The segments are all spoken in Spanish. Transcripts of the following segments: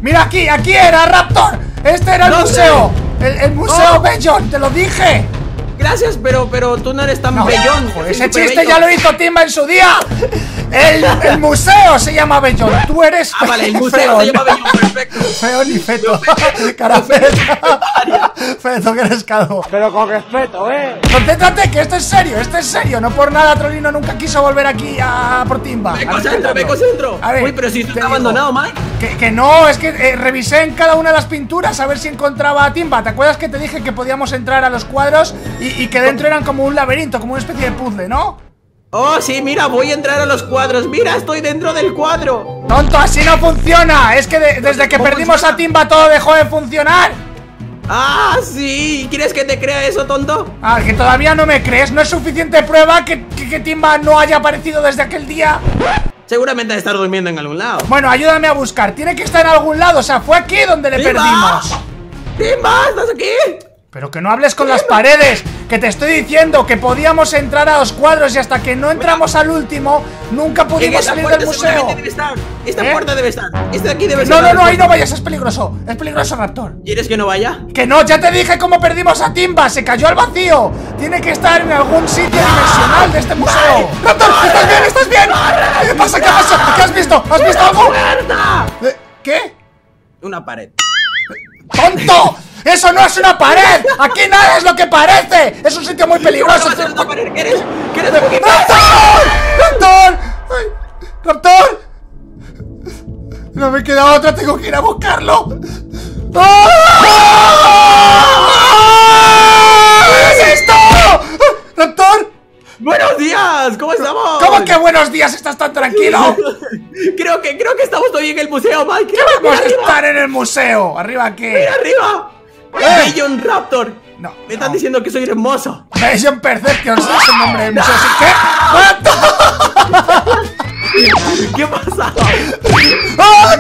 Mira aquí, aquí era, Raptor. Este era el museo. El museo Bellón, te lo dije. Gracias, pero tú no eres tan bellón. Ese chiste ya lo hizo Timba en su día. El museo se llama Bellón. Tú eres vale, el museo se llama Bellón, perfecto. Feo ni feto. Cara feta. Feto, que eres calvo. Pero con respeto, Concéntrate, que esto es serio, No por nada Trollino nunca quiso volver aquí por Timba. Me concentro. A ver, uy, pero si esto está abandonado, Mike. Que no, es que revisé en cada una de las pinturas a ver si encontraba a Timba. ¿Te acuerdas que te dije que podíamos entrar a los cuadros y que dentro eran como un laberinto, como una especie de puzzle, ¿no? Oh, sí, mira, voy a entrar a los cuadros. Mira, estoy dentro del cuadro. ¡Tonto, así no funciona! Es que desde que perdimos a Timba todo dejó de funcionar. Ah, sí. ¿Quieres que te crea eso, tonto? Ah, que todavía no me crees. ¿No es suficiente prueba que Timba no haya aparecido desde aquel día? Seguramente ha de estar durmiendo en algún lado. Bueno, ayúdame a buscar. Tiene que estar en algún lado. O sea, fue aquí donde le perdimos. ¡Timba! ¿Estás aquí? Pero que no hables con las paredes. Que te estoy diciendo que podíamos entrar a los cuadros y hasta que no entramos al último nunca pudimos salir del museo. Debe estar. Esta puerta debe estar. Este de aquí debe estar. No, ahí no vayas, es peligroso. Es peligroso, Raptor. ¿Quieres que no vaya? Que no, ya te dije cómo perdimos a Timba. Se cayó al vacío. Tiene que estar en algún sitio dimensional de este museo. Raptor, ¿estás bien? ¿Estás bien? ¿Qué pasa? ¿Qué pasa? ¿Qué has visto? ¿Has visto algo? ¿Qué? Una pared. ¡Tonto! ¡Eso no es una pared! ¡Aquí nada es lo que parece! ¡Es un sitio muy peligroso! ¿Qué eres? ¡Raptor! ¡Raptor! ¡Ay! ¡Raptor! No me queda otra, tengo que ir a buscarlo. ¿Qué es esto? ¡Raptor! ¡Buenos días! ¿Cómo estamos? ¿Cómo que buenos días? ¿Estás tan tranquilo? creo que estamos todavía en el museo, Mike. ¿Qué vamos a estar en el museo? ¿Arriba qué? ¡Mira arriba! Bellon Raptor. No. Me están diciendo que soy hermoso. Bellon Perception, ¿sí? Es el nombre del museo. ¿Qué? ¿Qué pasa? ¡Ay,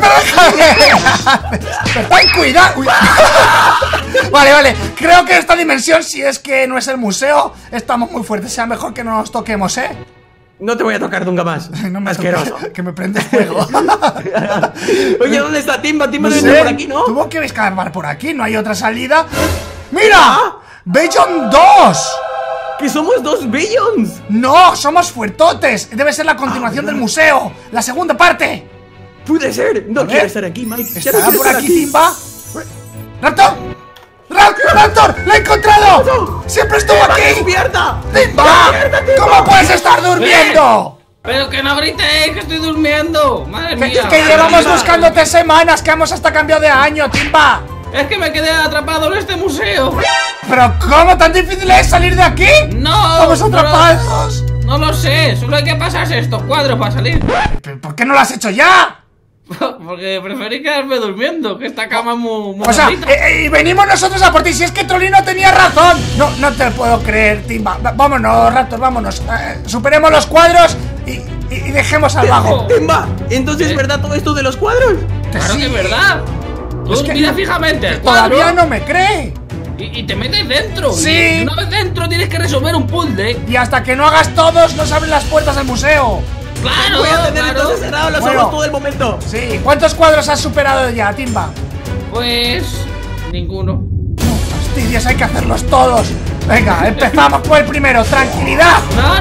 pero ten cuidado! Uy. Vale. Creo que esta dimensión, si es que no es el museo, estamos muy fuertes. Sea mejor que no nos toquemos, ¿eh? No te voy a tocar nunca más. No me asqueroso. Que me prende fuego. Oye, ¿dónde está Timba? Timba No debe sé, estar por aquí, ¿no? Tuvo que escapar por aquí, no hay otra salida. ¡Mira! ¡Bellon 2! ¡Que somos dos Bellons! ¡No! ¡Somos fuertotes! Debe ser la continuación del museo. ¡La segunda parte! Puede ser. No quiero estar aquí, Mike. ¿Estará por aquí Timba? ¡Raptor! ¡Raptor! ¡La he encontrado! ¡Siempre estuvo aquí! ¡Despierta! ¡Timba! ¿Cómo puedes estar durmiendo? Pero que no grites, que estoy durmiendo. Madre mía. Que llevamos buscándote semanas, que hemos hasta cambiado de año, Timba. Es que me quedé atrapado en este museo. ¿Pero cómo? ¿Tan difícil es salir de aquí? No. ¡Estamos atrapados! No lo sé, solo hay que pasarse estos cuadros para salir. ¿Por qué no lo has hecho ya? Porque preferí quedarme durmiendo, que esta cama es muy O sea, bonita. y venimos nosotros a por ti. Si es que Trollino tenía razón. No te puedo creer, Timba. Vámonos, Raptor, vámonos. Superemos los cuadros y dejemos al vago. Timba, entonces es verdad todo esto de los cuadros. Claro que es verdad. Tú Es que mira fijamente el cuadro todavía no me cree. y te metes dentro. Sí. Y una vez dentro tienes que resolver un puzzle. Y hasta que no hagas todos, no se abren las puertas del museo. Claro, Voy a tener claro. entonces cerrados los Bueno. ojos todo el momento. Sí. ¿Cuántos cuadros has superado ya, Timba? Pues ninguno. Fastidios, hay que hacerlos todos. Venga, empezamos por el primero. ¡Tranquilidad!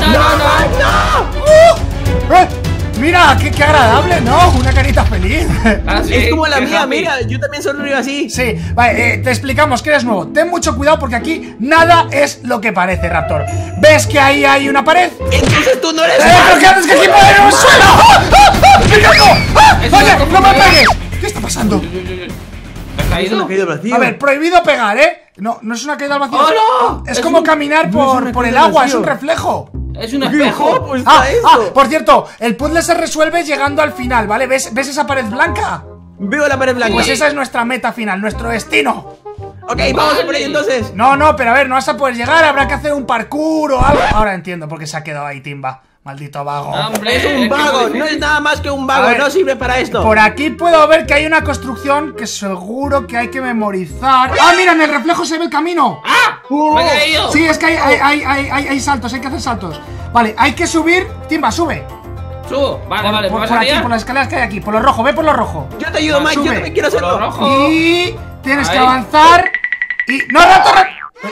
No. Mira, qué agradable, ¿no? Una carita feliz. Ah, sí, Es como la qué mía, happy. mira, yo también sonrío así. Sí, vale, te explicamos que eres nuevo. Ten mucho cuidado porque aquí nada es lo que parece, Raptor. ¿Ves que ahí hay una pared? Entonces tú no eres ¿Pero qué haces? Que aquí puede haber un suelo? ¡Me caigo! Es ¡Oye, una no me computadora. pegues! ¿Qué está pasando? ¿Has caído? A ver, prohibido pegar, ¿eh? No es una caída al vacío. ¡Oh, no! Es como caminar por el agua, es un reflejo. Es un espejo. Pues está esto. Por cierto, el puzzle se resuelve llegando al final, ¿vale? ¿Ves esa pared blanca? Veo la pared blanca. Pues esa es nuestra meta final, nuestro destino. Ok, vamos a por ahí entonces. No, pero a ver, no vas a poder llegar, habrá que hacer un parkour o algo. Ahora entiendo por qué se ha quedado ahí Timba. Maldito vago. Hombre, Es un vago, no es nada más que un vago, A ver, no sirve para esto. Por aquí puedo ver que hay una construcción que seguro que hay que memorizar. ¡Ah, mira! En el reflejo se ve el camino. ¡Ah! ¡Me he caído! Sí, es que hay saltos, hay que hacer saltos. Vale, hay que subir. Timba, sube. Subo. Vale, vale, por ¿me vas aquí, a guiar? por las escaleras que hay aquí, por lo rojo, ve por lo rojo. Yo te ayudo, Mike, yo sube. también quiero Por lo hacerlo. rojo. Y tienes que Ahí. avanzar. Y. ¡No, Raptor!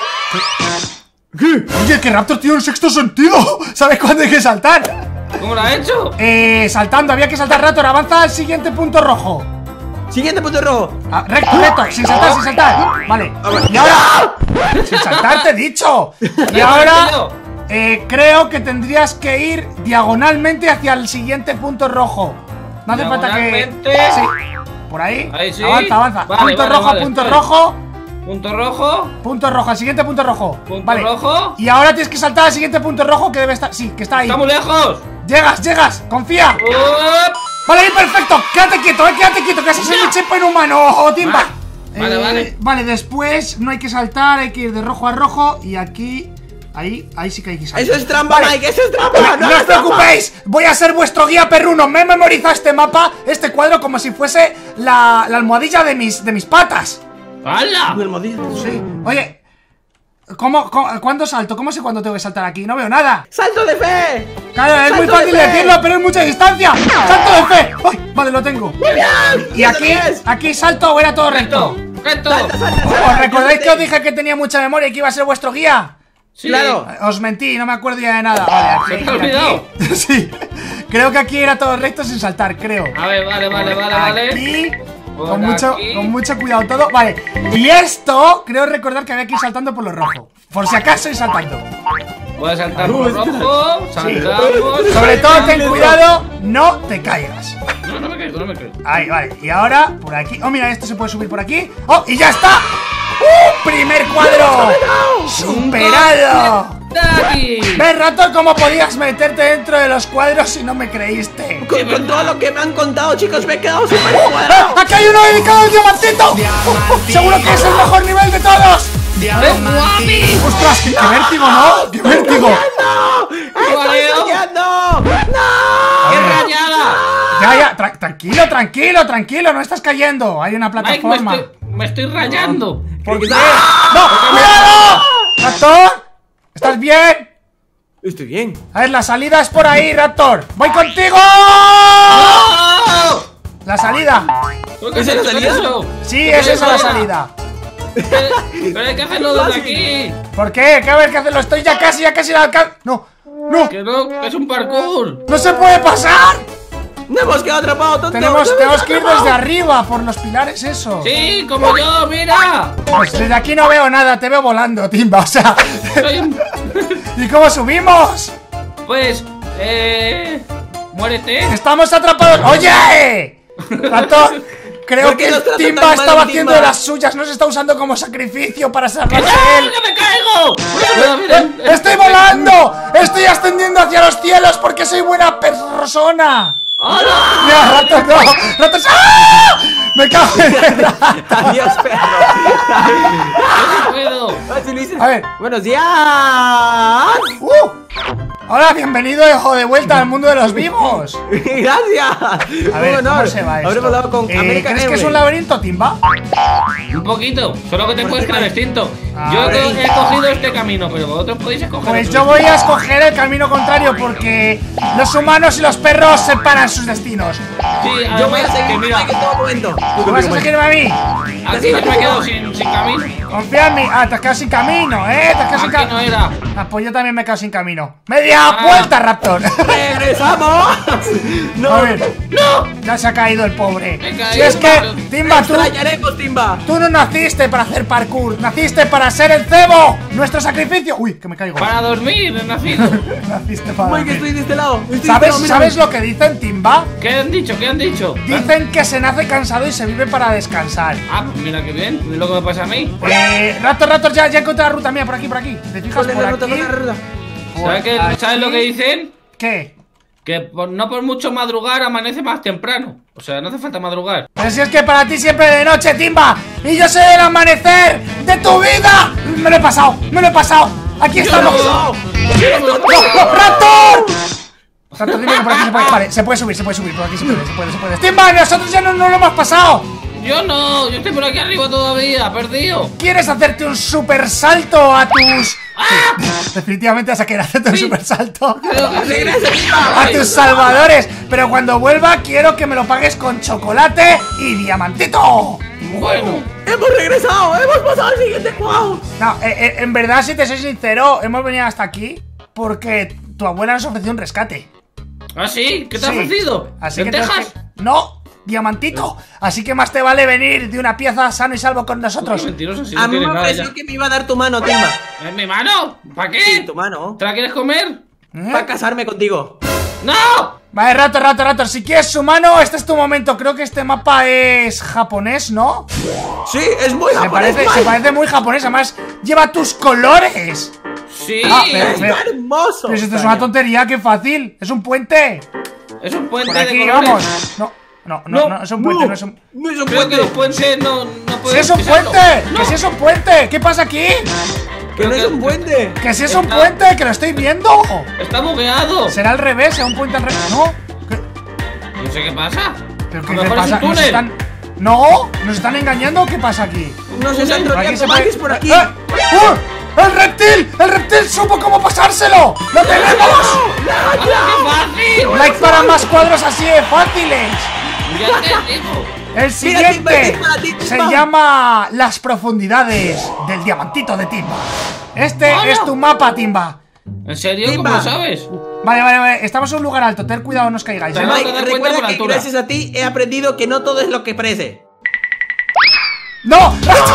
¿Qué? Oye, que Raptor tiene un sexto sentido. ¿Sabes cuándo hay que saltar? ¿Cómo lo ha hecho? Saltando, había que saltar. Raptor, avanza al siguiente punto rojo. Siguiente punto rojo. Ah, recto, recto, sin saltar, sin saltar. Vale. Y ahora. Sin saltar, te he dicho. Y ahora. Creo que tendrías que ir diagonalmente hacia el siguiente punto rojo. No hace falta que. Diagonalmente. Sí. Por ahí. Ahí sí. Avanza, avanza. Vale, Punto vale, rojo, vale, punto espera. rojo. Punto rojo. Punto rojo, al siguiente punto rojo. Punto Vale. rojo. Y ahora tienes que saltar al siguiente punto rojo que debe estar. Sí, que está ahí. ¡Está muy lejos! Llegas, llegas, confía. ¡Up! Vale, ahí, perfecto. Quédate quieto, que ese es el checkpoint humano, Timba. Vale, vale. Vale, después no hay que saltar, hay que ir de rojo a rojo. Y aquí. Ahí sí que hay que saltar. Eso es trampa, Vale. Mike, eso es trampa. No os es trampa. preocupéis, voy a ser vuestro guía perruno. Me he memorizado este mapa, este cuadro, como si fuese la almohadilla de mis patas. ¡Hala! Sí. Oye, ¿cuándo salto? ¿Cómo sé cuándo tengo que saltar aquí? No veo nada. ¡Salto de fe! Claro, es muy ¡Salto de fácil fe! decirlo, pero es mucha distancia. ¡Salto de fe! ¡Ay! Vale, lo tengo. Y aquí salto o era todo recto. ¡Recto! ¿Os recordáis que os dije que tenía mucha memoria y que iba a ser vuestro guía? Sí. Claro. Os mentí, no me acuerdo ya de nada. Vale, aquí, ¿Se te ha aquí. olvidado? Sí. Creo que aquí era todo recto sin saltar, creo. A ver, vale. Aquí, Por aquí. con mucho cuidado todo. Vale. Y esto, creo recordar que había que ir saltando por lo rojo. Por si acaso ir saltando. Voy a saltar por rojo. Saltamos. Sobre todo ten cuidado, no te caigas. No me caigo, no me caigo. Ahí, vale. Y ahora, por aquí. Oh, mira, esto se puede subir por aquí. ¡Oh! ¡Y ya está! ¡Primer cuadro! ¡Superado! ¡Aquí! ¿Ves, Raptor, cómo podías meterte dentro de los cuadros si no me creíste? Con todo lo que me han contado, chicos, me he quedado súper cuadrado. ¡Aquí hay uno dedicado al diamantito! ¡Seguro que es el mejor nivel de todos! ¡Guapi! ¡Ostras, qué vértigo, ¿no? ¡Qué vértigo! ¡Estoy Mareo. fallando! ¡Qué rayada! Ya, tranquilo, no estás cayendo. Hay una Mike, plataforma. me estoy rayando. ¿Por qué? ¡No! ¡Cuidado! ¡Raptor! ¿Estás bien? Estoy bien. A ver, la salida es por ahí, Raptor. ¡Voy contigo! ¡Oh! La salida. ¿Por qué ¿Esa has es la hecho salida? eso? Sí, es esa la salida. Pero hay que hacerlo desde aquí. ¿Por qué? ¿Qué a ver qué hacerlo? Estoy ya casi la alcanzo. No, no, Que no, que es un parkour. no se puede pasar. ¡No hemos quedado atrapados, tonto! Tenemos que ir desde arriba por los pilares, eso. Sí, como yo, mira. Pues desde aquí no veo nada, te veo volando, Timba, o sea. Soy un... ¿Y cómo subimos? Pues, muérete. ¡Estamos atrapados! ¡Oye! Raptor, creo ¿Por qué que nos trata Timba tan mal, estaba haciendo Timba? de las suyas, nos está usando como sacrificio para ¡Que salvarse no, él. que me caigo! Mira, mira. ¡Estoy volando! ¡Estoy ascendiendo hacia los cielos porque soy buena persona! ¡Hola! ¡Mira, Raptor, no! ¡Raptor! ¡Ah! ¡Me cago en el ¡Adiós, perro! ¡No puedo! Así lo dices. A ver. ¡Buenos días! Hola, bienvenido, hijo, de vuelta al mundo de los vivos. ¡Gracias! A ver, ¿cómo se va esto? Habremos hablado con American ¿Crees que es un Airways. laberinto, Timba? Un poquito, solo que te puedes quedar extinto. Ah, Yo vale. he cogido este camino, pero vosotros podéis escoger Pues otro. yo voy a escoger el camino contrario porque los humanos y los perros separan sus destinos. Sí, Yo voy a además, seguir que mira, en todo momento. ¿Tú vas a seguirme a mí? aquí yo me he quedado sin camino. Confía en mí. Ah, te has quedado sin camino, ¿eh? Te has quedado sin Aquí no camino. era. Ah, pues yo también me he quedado sin camino. ¡Media Ah. vuelta, Raptor! ¡Regresamos! ¡No! A ver. ¡No! Ya se ha caído el pobre. Me he caído, Si es que, pero- Timba, tú ¡Extrañaremos, Timba! no naciste para hacer parkour. Naciste para ser el cebo. Nuestro sacrificio. Uy, que me caigo. Para dormir he nacido. Naciste para ¡Uy, que estoy de este lado! Estoy de este ¿Sabes, lado, mira. ¿Sabes lo que dicen, Timba? ¿Qué han dicho? ¿Qué han dicho? Dicen que se nace cansado y se vive para descansar. Ah, pues mira qué bien. Es lo que me pasa a mí. Raptor, ya encontré la ruta mía por aquí. ¿Te fijas Ponle por la ruta, aquí? ponle la ruta. ¿Sabes lo que dicen? ¿Qué? Que no por mucho madrugar amanece más temprano. O sea, no hace falta madrugar. Pero si es que para ti siempre de noche, Timba. Y yo soy el amanecer de tu vida. Me lo he pasado. Aquí estamos. ¡No! ¡No! ¡Raptor! Raptor, dime que por aquí se puede. Vale, se puede subir por aquí se puede. Timba, nosotros ya no lo hemos pasado. Yo no, yo estoy por aquí arriba todavía, perdido. ¿Quieres hacerte un super salto a tus... Sí, definitivamente vas a querer hacerte un super salto a tus salvadores. Pero cuando vuelva quiero que me lo pagues con chocolate y diamantito. Bueno, ¡Hemos regresado! ¡Hemos pasado al siguiente juego! No, en verdad, si te soy sincero, hemos venido hasta aquí porque tu abuela nos ofreció un rescate. ¿ah, sí? ¿Qué te ha Sí. ofrecido? Así que ¿Lentejas? no, diamantito. Así que más te vale venir de una pieza sano y salvo con nosotros. Mentiroso, si A no mí me tienes nada pareció ya. que me iba a dar tu mano, Timba. ¿En mi mano? ¿Para qué? Sí, tu mano. ¿Te la quieres comer? Para casarme contigo. ¡No! Vale, rato. Si quieres su mano, este es tu momento. Creo que este mapa es japonés, ¿no? Sí, es muy Se japonés, parece muy japonés. Además, lleva tus colores. Sí. Ah, pero- Está hermoso. Pero si esto es una tontería, qué fácil. Es un puente. Es un puente Por aquí, de colores. vamos. No, es un puente, no es un... No es un Creo que puente. los puentes no ¡Si pueden es un pisarlo. puente! ¡No! ¡Que si es un puente! ¿Qué pasa aquí? Que no es un puente. ¡Que si es un Está- puente! ¡Que lo estoy viendo! Está bugueado. ¿Será al revés? ¿Será un puente al revés? ¿No? ¿Qué? No sé qué pasa. ¿Pero A qué lo te mejor es pasa? un túnel. ¡No! ¿Nos están engañando o qué pasa aquí? No se están Por aquí troleando Magis por aquí. ¡El reptil! ¡El reptil supo cómo pasárselo! ¡Lo tenemos! ¡Ah, qué fácil! ¡Like para más cuadros así de fáciles! Ya te digo. El siguiente Timba. se llama Las profundidades del diamantito de Timba. Este ¡Hola! es tu mapa, Timba. ¿En serio? Timba. ¿Cómo lo sabes? Vale. Estamos en un lugar alto. Ten cuidado, no os caigáis. Te vas a Mike, dar cuenta por recuerda la que altura. gracias a ti he aprendido que no todo es lo que parece. ¡No!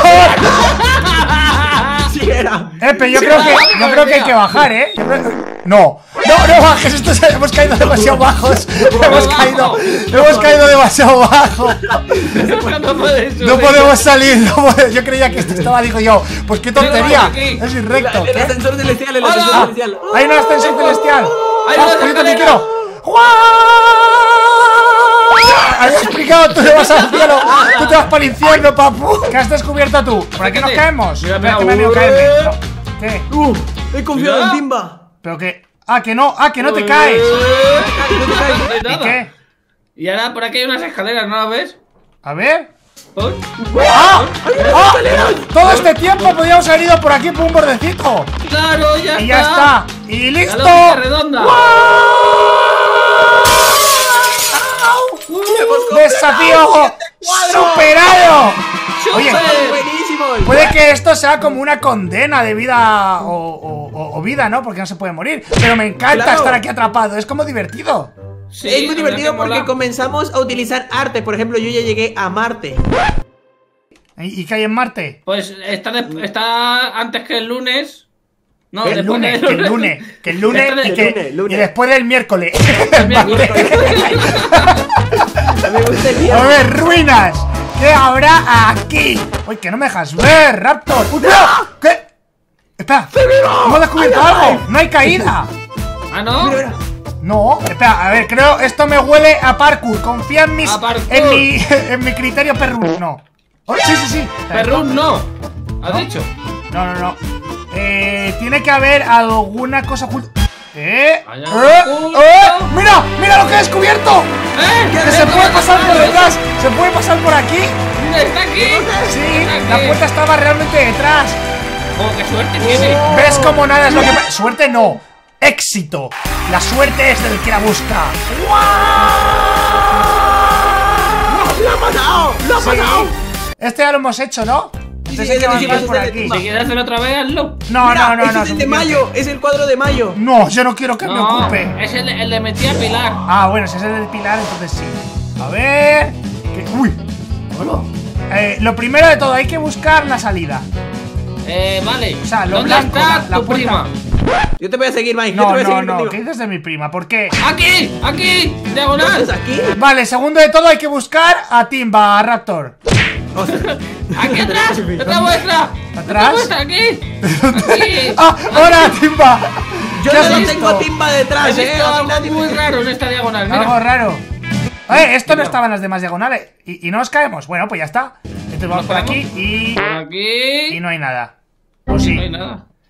Sí era. Pero yo creo que hay que bajar, ¿eh? No bajes, hemos caído demasiado bajos. Hemos caído demasiado bajo. No puedes subir. No podemos salir. Yo creía que esto estaba, digo yo. Pues qué tontería. aquí. Es irrecto. El ¿Qué? ascensor celestial, el Hola. ascensor celestial. Hay un ascensor celestial. Hay una Pues yo también escalera. quiero. ¡Guau! Había explicado, tú te vas al cielo. Tú te vas para el infierno, papu. ¿Qué has descubierto tú? ¿Por aquí nos Fíjate. caemos? Mira, Espera, mira. que me ha miedo caerme. No. ¿Qué? He confiado Mira. en Timba. Pero que... que no te caes. ¿Y ¿Y qué? Y ahora por aquí hay unas escaleras, ¿no las ves? A ver. ¿Por? ¡Ah! Todo este tiempo podíamos haber ido por aquí por un bordecito. ¡Claro, ya Y ya está. Y La listo. lógica redonda. Desafío superado. Oye, ¡Súper! Buenísimo. puede que esto sea como una condena de vida o vida, ¿no? Porque no se puede morir. Pero me encanta Claro. estar aquí atrapado. Es como divertido. Sí, Es muy la verdad divertido que porque mola. comenzamos a utilizar arte. Por ejemplo, yo ya llegué a Marte. ¿Y qué hay en Marte? Pues está antes que el lunes. No, El después lunes, del que el lunes, que el lunes Este y, de- que, lunes. y después del miércoles. A mí me gusta el A día. ver, ruinas. ¿Qué habrá aquí? Uy, que no me dejas ver, Raptor. ¡Uy, cuidado! ¿Qué? Espera, hemos descubierto algo. No hay caída. Ah, ¿no? Mira, mira. No, espera, a ver, creo esto me huele a parkour. Confía en mis. A parkour. En mi criterio perrún. No. Oh, sí. Perrún no. ¿Has dicho? No. Tiene que haber alguna cosa oculta. Hay algo oculto. ¡Mira lo que he descubierto! Que se puede pasar por detrás. Se puede pasar por aquí. Mira, está aquí. Sí, Está la puerta estaba realmente detrás. Oh, qué suerte tiene. ¿Ves cómo nada es lo que pasa? Suerte no, éxito. La suerte es del que la busca. ¡Lo ha pasado! ¡Lo ha Sí. pasado! Este ya lo hemos hecho, ¿no? Entonces sí, hay que ese sí, avanzar ese por es el aquí. de Si quieres hacer otra vez, hazlo. No, Mira, no, ese es el de suficiente. mayo. Es el cuadro de mayo. No, yo no quiero que me No, ocupe. es el de metí a Pilar. Ah, bueno, si es el del pilar, entonces sí. A ver. Uy. Lo primero de todo, hay que buscar la salida. Vale. O sea, lo ¿Dónde blanco, está la tu puerta. prima? Yo te voy a seguir, Mike. Yo te No, voy a seguir no. contigo. ¿Qué dices de mi prima? ¿Por qué? ¡Aquí! ¡Aquí! ¿Estás ¡Diagonal! aquí? Vale, segundo de todo, hay que buscar a Timba, a Raptor. ¡Aquí atrás! ¡Esta vuestra! ¿Atrás? ¡Esta vuestra! ¡Aquí! ¡Aquí! ¡Ah! ¡Hola, Timba! Yo ¿Qué has no visto? tengo a Timba detrás, He visto Al algo final muy raro en esta diagonal, Algo mira. raro. Esto no estaba en las demás diagonales. ¿Y no nos caemos? Bueno, pues ya está. Entonces vamos por aquí y Aquí. no hay nada. ¿O sí? No hay nada.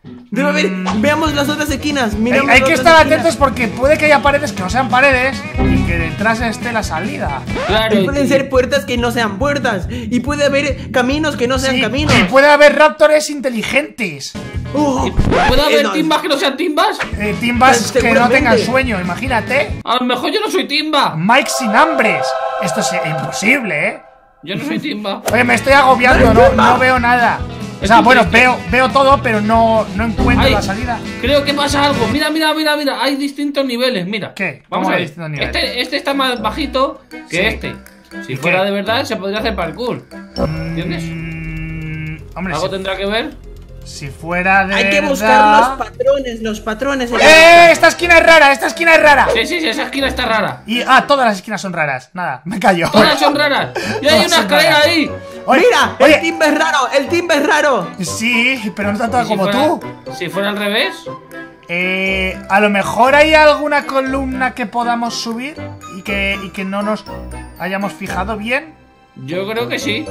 Debe haber. Veamos las otras esquinas. Miremos Hay las que otras estar esquinas. atentos porque puede que haya paredes que no sean paredes y que detrás esté la salida. Claro. Y pueden ser puertas que no sean puertas. Y puede haber caminos que no sean Sí, caminos. y puede haber raptores inteligentes. ¿Puede haber no, timbas que no sean timbas? Timbas que no Seguramente. tengan sueño, imagínate. A lo mejor yo no soy timba. Mike sin hambres. Esto es imposible, ¿eh? Yo no soy timba. Oye, me estoy agobiando, no veo nada. O sea, Estoy bueno, triste. veo todo, pero no encuentro Ay, la salida. creo que pasa algo. Mira. Hay distintos niveles, mira. ¿Qué? Vamos ¿Cómo a hay ver. distintos niveles? Este está más bajito que Sí. este. Si ¿Y fuera qué? de verdad, se podría hacer parkour. ¿Entiendes? Hombre, ¿Algo tendrá que ver? si fuera de Hay que verdad... buscar los patrones. Esta esquina es rara, esta esquina es rara. Sí, esa esquina está rara. Y, todas las esquinas son raras. Nada, me callo. Todas son raras. Y hay Todas una son escalera raras. ahí. Oye, Mira, oye, el timba es raro. El timba es raro. sí, pero no tanto ¿Y si como fuera- tú. Si fuera al revés. A lo mejor hay alguna columna que podamos subir y que no nos hayamos fijado bien. Yo creo que sí.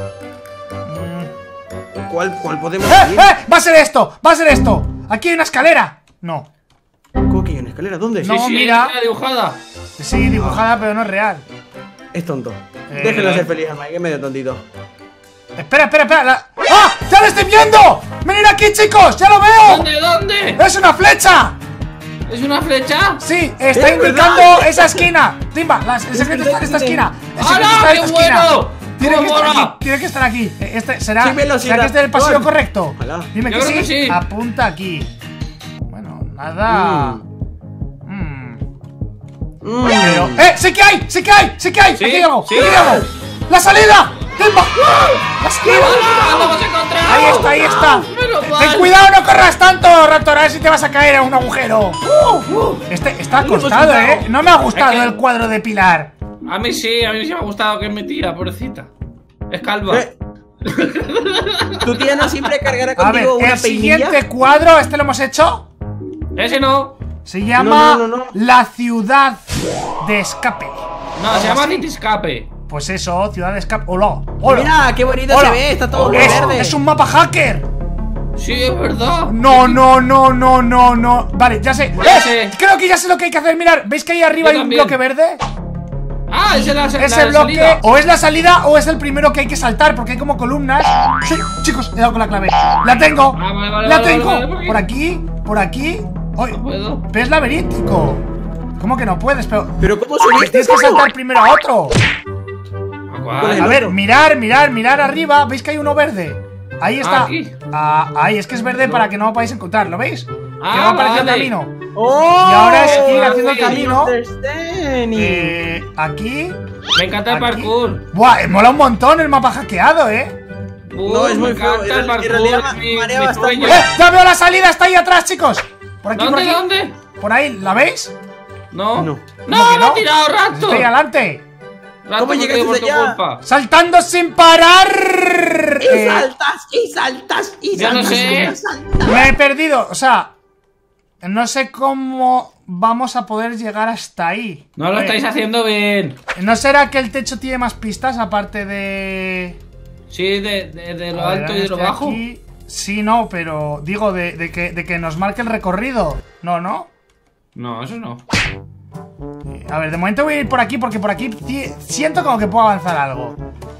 ¿Cuál podemos ¡Eh, subir? eh! ¡Va a ser esto! ¡Va a ser esto! ¡Aquí hay una escalera! No. ¿Cómo que hay una escalera? ¿Dónde? No, Sí, mira. está dibujada. Sí, dibujada, pero no es real. Es tonto. Déjenlo ser feliz, Mike, que es medio tontito. Espera. ¡Ah! ¡Ya lo estoy viendo! ¡Venid aquí, chicos! ¡Ya lo veo! ¿Dónde? ¡Es una flecha! ¿Es una flecha? Sí, está ¡Es indicando verdad! esa esquina. Timba, el secreto está en esta esquina. El secreto ¡Hala, está en qué esta esquina. bueno! Tiene que ¡Cómo estar mola! aquí, tiene que estar aquí. ¿Será, Sí, velocidad. ¿será que este es el pasillo Gol. correcto? Ojalá. Dime Yo que creo sí. que sí. Apunta aquí. Bueno, nada. Pero. ¡Sí que hay! ¡Sí que hay! ¡Sí que hay! Sí, ¡Aquí hay algo! sí. ¡Aquí hay algo! ¡La salida! ¡Timba! ¡La salida! ¡Hola! ¡Lo hemos encontrado! Ahí está. Menos mal. Ten cuidado, no corras tanto, Raptor, a ver si te vas a caer en un agujero. Este está Lo hemos acostado, quitado. No me ha gustado Es que- el cuadro de Pilar. A mí sí me ha gustado que es mi tía, pobrecita. Es calva. ¿Tu tía no siempre cargará A ver, contigo una el peinilla? siguiente cuadro, ¿este lo hemos hecho? Ese no. Se llama No. La Ciudad de Escape. No, se llama City Escape. Pues eso, Ciudad de Escape. ¡Hola! ¡Hola! Mira, qué bonito ¡Hola! se ve, está todo es, verde. es un mapa hacker. Sí, es verdad. No. Vale, ya sé. Ya sé. Creo que ya sé lo que hay que hacer. Mirad, ¿veis que ahí arriba Yo hay un también. bloque verde? Ah, ese es la Ese bloque salida. o es la salida o es el primero que hay que saltar, porque hay como columnas. Sí, chicos, he dado con la clave. La tengo. Vale, La vale, tengo. vale, Por aquí, por aquí. Ay, No puedo. pero es laberíntico. ¿Cómo que no puedes? Pero ¿cómo Que subiste tienes que eso? saltar primero a otro. ¿Cuál? el A ver, otro? mirar arriba. ¿Veis que hay uno verde? Ahí está. Aquí. Ahí, es que es verde para que no lo podáis encontrar. ¿Lo veis? Que va Ah, apareciendo el vale. camino. ¡Oh! Y ahora es ir haciendo el sí, camino. Understanding. Aquí. Me encanta el Aquí. parkour. Buah, mola un montón el mapa hackeado, No, es muy me feo, encanta el en parkour. realidad es mi marea bastante. sueño. ¡Ya veo la salida! ¡Está ahí atrás, chicos! Por aquí, por ¿Dónde? aquí. ¿Dónde? Por ahí, ¿la veis? No. No. ¿Cómo No, que me ha tirado Pues Raptor. estoy adelante. Raptor, ¿Cómo me llegaste quedé por tu allá? culpa. ¡Saltando sin parar! Y saltas, y saltas, y Yo no saltas, sé. y saltas. Me he perdido. O sea, no sé cómo vamos a poder llegar hasta ahí. No lo estáis haciendo bien. ¿No será que el techo tiene más pistas aparte de...? Sí, de lo A ver, alto y de lo este bajo. aquí. Sí, no, pero digo de que nos marque el recorrido. No, ¿no? No, eso no. A ver, de momento voy a ir por aquí porque por aquí siento como que puedo avanzar algo.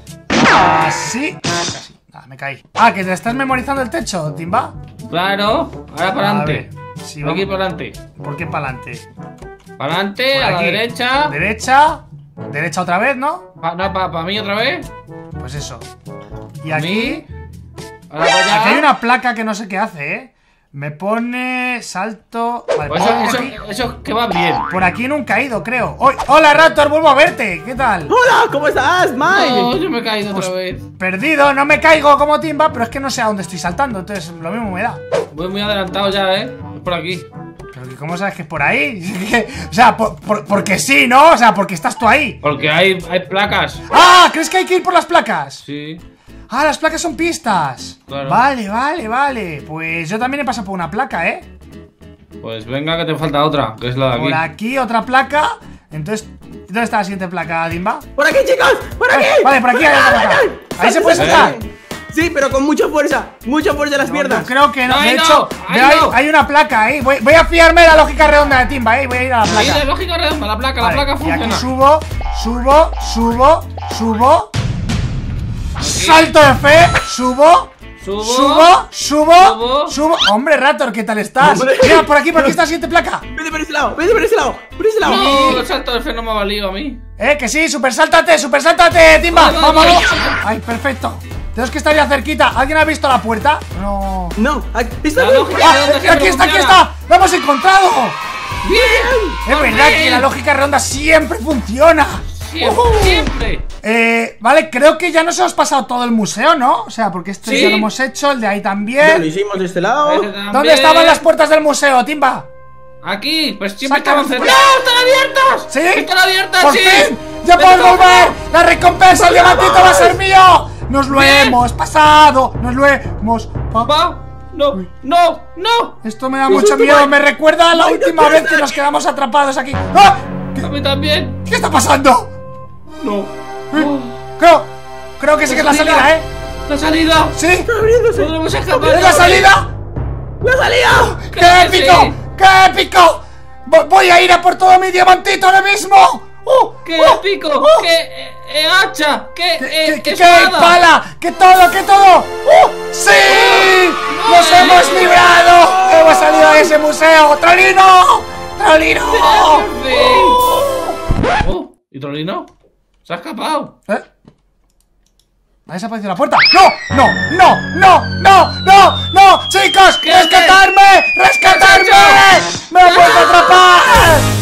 Así. Casi. Me caí. Que te estás memorizando el techo, Timba. Claro, ahora para A adelante. ver, sí, Aquí vamos. para adelante. ¿Por qué para adelante? Para adelante, a la derecha. Derecha otra vez, ¿no? Para mí otra vez. Pues eso. Y A aquí. mí. Ahora para allá. Aquí hay una placa que no sé qué hace, ¿eh? Me pone salto. Vale, Pues eso que va bien. por aquí nunca he ido, creo. ¡Hola, Raptor! ¡Vuelvo a verte! ¿Qué tal? Hola, ¿cómo estás, Mike? No, yo me he caído Pues otra vez. Perdido, no me caigo como Timba, pero es que no sé a dónde estoy saltando, entonces lo mismo me da. Voy muy adelantado ya, Es por aquí. Pero que ¿cómo sabes que es por ahí? O sea, porque sí, ¿no? O sea, porque estás tú ahí. Porque hay placas. ¿Crees que hay que ir por las placas? Sí. Las placas son pistas. Claro. Vale. Pues yo también he pasado por una placa, ¿eh? Pues venga, que te falta otra, que es la de Por aquí. aquí otra placa. Entonces, ¿dónde está la siguiente placa, Dimba? ¡Por aquí, chicos! ¡Por aquí! Vale, por aquí hay otra placa. Ahí se puede saltar. Sí, pero con mucha fuerza en las piernas. Yo creo que no. Ay, De no, hecho, ay, veo no. hay una placa ahí. Voy a fiarme de la lógica redonda de Timba, Voy a ir a la Ahí placa. de lógica redonda, la placa Vale, y aquí funciona. subo. Salto de fe, subo. Subo. Hombre, Raptor, ¿qué tal estás? Hombre. Mira, por aquí está la siguiente placa. Vete por ese lado, por ese lado. No, el salto de fe no me ha valido a mí. Que sí, super sáltate, Timba. Vale, Vamos. vale. Ay, perfecto. Tenemos que estar ya cerquita. ¿Alguien ha visto la puerta? No. No, está La bien. lógica redonda siempre Aquí funciona. está. ¡Lo hemos encontrado! ¡Bien! Es verdad que la lógica redonda siempre funciona. Siempre. Vale, creo que ya nos hemos pasado todo el museo, ¿no? O sea, porque este Sí. ya lo hemos hecho, el de ahí Ya lo también. hicimos de este lado. ¿Dónde estaban las puertas del museo, Timba? Aquí, pues siempre Sácame estaban fuera. cerradas. ¡No! ¡Están abiertas! ¿Sí? ¡Están abiertas, ¡Por sí! fin! ¡Ya Me podemos toca. volver! ¡La recompensa, el diamantito va a ser mío! ¡Nos lo Bien. hemos pasado! ¡Nos lo hemos pasado! Va. No. Esto me da ¿Qué mucho susto, miedo, Mike? me recuerda a la Mike, última ¿qué vez está? que nos quedamos atrapados aquí. ¡Ah! A mí también. ¿Qué está pasando? No. Creo que sí que es la salida, ¿eh? La salida. ¿Sí? Está abriéndose. Podremos escapar. ¿Es la salida? ¡La salida! ¡Qué Creo que épico! sí. ¡Qué épico! Voy a ir a por todo mi diamantito ahora mismo. ¡Qué épico! ¡Qué hacha! ¡Qué ¡Qué espada! pala! ¡Qué todo! ¡Sí! ¡Nos hemos librado! ¡Hemos salido de ese museo! ¡Trolino! Oh, ¿y Trolino? ¿Se ha escapado? ¿Ha desaparecido la puerta? ¡No! ¡Chicos! ¿Qué ¡Rescatarme! ¿Qué has ¡Me he vuelto a atrapar!